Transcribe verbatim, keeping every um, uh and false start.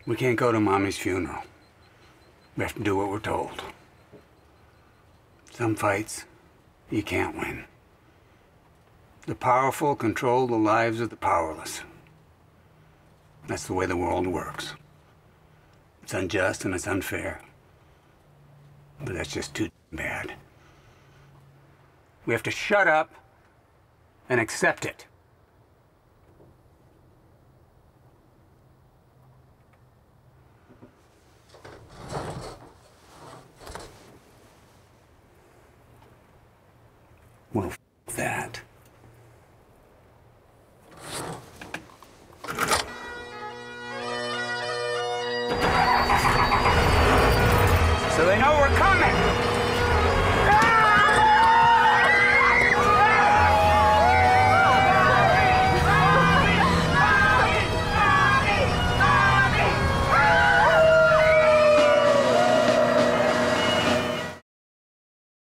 We can't go to Mommy's funeral. We have to do what we're told. Some fights, you can't win. The powerful control the lives of the powerless. That's the way the world works. It's unjust and it's unfair. But that's just too bad. We have to shut up and accept it. Well, f that. So they know we're coming!